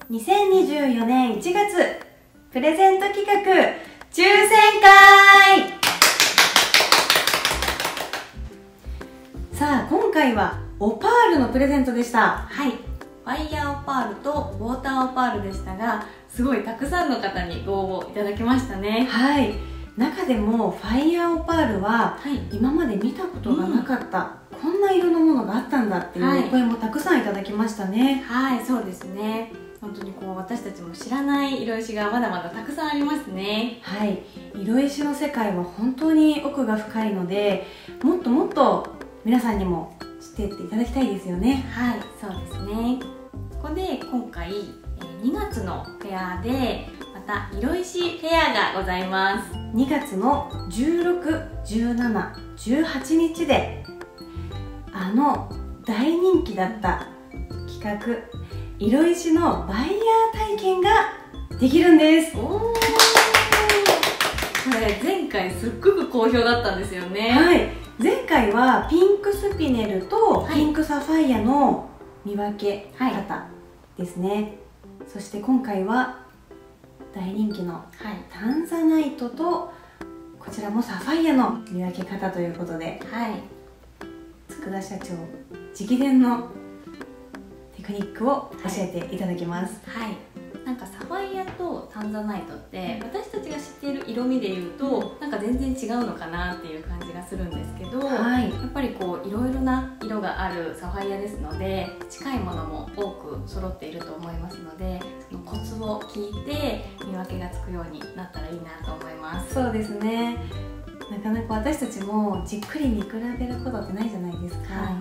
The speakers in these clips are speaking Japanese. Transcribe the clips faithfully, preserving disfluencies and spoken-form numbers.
にせんにじゅうよねんいちがつプレゼント企画抽選会。さあ今回はオパールのプレゼントでした。 はい、ファイヤーオパールとウォーターオパールでしたが、すごいたくさんの方にご応募いただきましたね。 はい、中でもファイヤーオパールは、はい、今まで見たことがなかった、うん、こんな色のものがあったんだっていうお声もたくさんいただきましたね。 はい、はい、そうですね。本当にこう私たちも知らない色石がまだまだたくさんありますね。 はい、色石の世界は本当に奥が深いので、もっともっと皆さんにも知っていっていただきたいですよね。 はい、そうですね。ここで今回にがつのフェアでまた色石フェアがございます。 にがつのじゅうろく、じゅうしち、じゅうはちにちであの大人気だった企画色石のバイヤー体験ができるんです。おー、これ前回すっごく好評だったんですよね。 はい、前回はピンクスピネルとピンクサファイアの見分け方ですね、はい、そして今回は大人気のタンザナイトとこちらもサファイアの見分け方ということで、はい、佃社長直伝のテクニックを教えていただきます。 はい、はい、なんかサファイアとタンザナイトって私たちが知っている色味でいうとなんか全然違うのかなっていう感じがするんですけど、はい、やっぱりこういろいろな色があるサファイアですので近いものも多く揃っていると思いますので、そのコツを聞いて見分けがつくようになったらいいなと思います。 そうですね。なかなか私たちもじっくり見比べることってないじゃないですか。はい、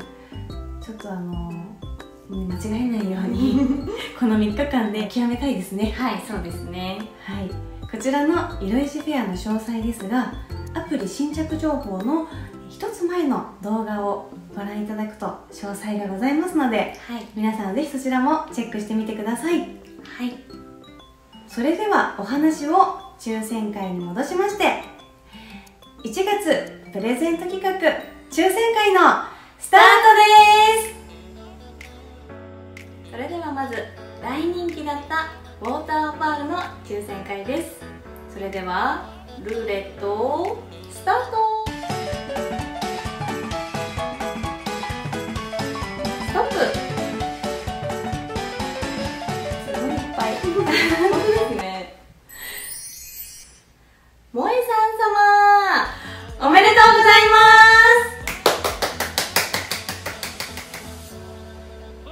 ちょっとあの間違えないようにこのみっかかんで極めたいですね。 はい、そうですね。 はい、こちらの色石フェアの詳細ですが、アプリ新着情報のひとつまえの動画をご覧いただくと詳細がございますので、はい、皆さんぜひそちらもチェックしてみてください。はい、それではお話を抽選会に戻しまして、いちがつプレゼント企画抽選会のスタートです。 それではまず大人気だったウォーターオパールの抽選会です。それではルーレットスタート。ストップ。すごいいっぱい本当ですね。萌えさん様おめでとうございます。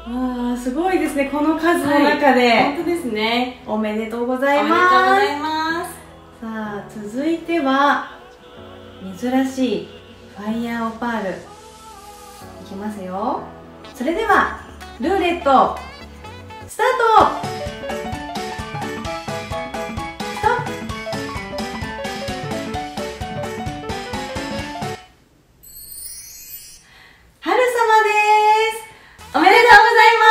わあ、すごいですね。この数の中で、 はい、本当ですね。 おめでとうございます。 おめでとうございます。 さあ続いては珍しいファイヤーオパールいきますよ。それではルーレットスタート。ストップ。春様です。 おめでとうございます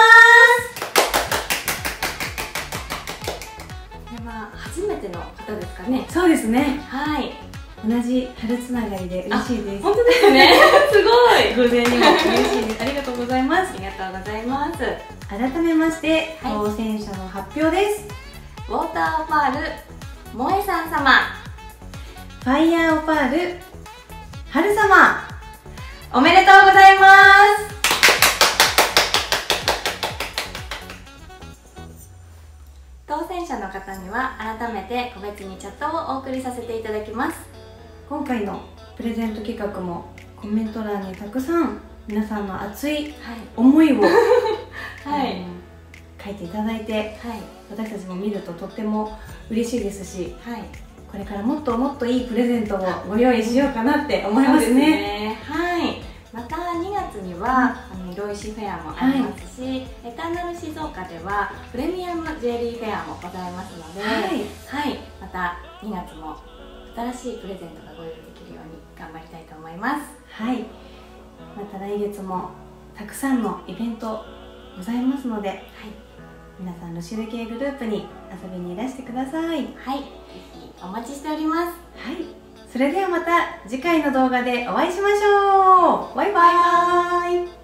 。これは初めての方ですかね。 そうですね。 はい。 同じ春つながりで嬉しいです。 本当ですね。すごい。 偶然にも嬉しいです。ありがとうございます。 ありがとうございます。 改めまして、はい、当選者の発表です。 ウォーターオパール萌えさん様、 ファイヤーオパール春様、おめでとうございます。 当選者の方には改めて個別にチャットをお送りさせていただきます。 今回のプレゼント企画もコメント欄にたくさん皆さんの熱い思いを、はい、書いていただいて、はい、私たちも見るととっても嬉しいですし、はい、これからもっともっといいプレゼントをご用意しようかなって思いますね。 はい、またにがつには、うん、あの色石フェアもありますし、はい、エターナル静岡ではプレミアムジュエリーフェアもございますので、はい、はい、またにがつも新しいプレゼントがご用意できるように頑張りたいと思います。 はい、また来月もたくさんのイベントございますので、はい、皆さんルシル系グループに遊びにいらしてください。はい、ぜひお待ちしております。はい、 それではまた次回の動画でお会いしましょう。バイバイ。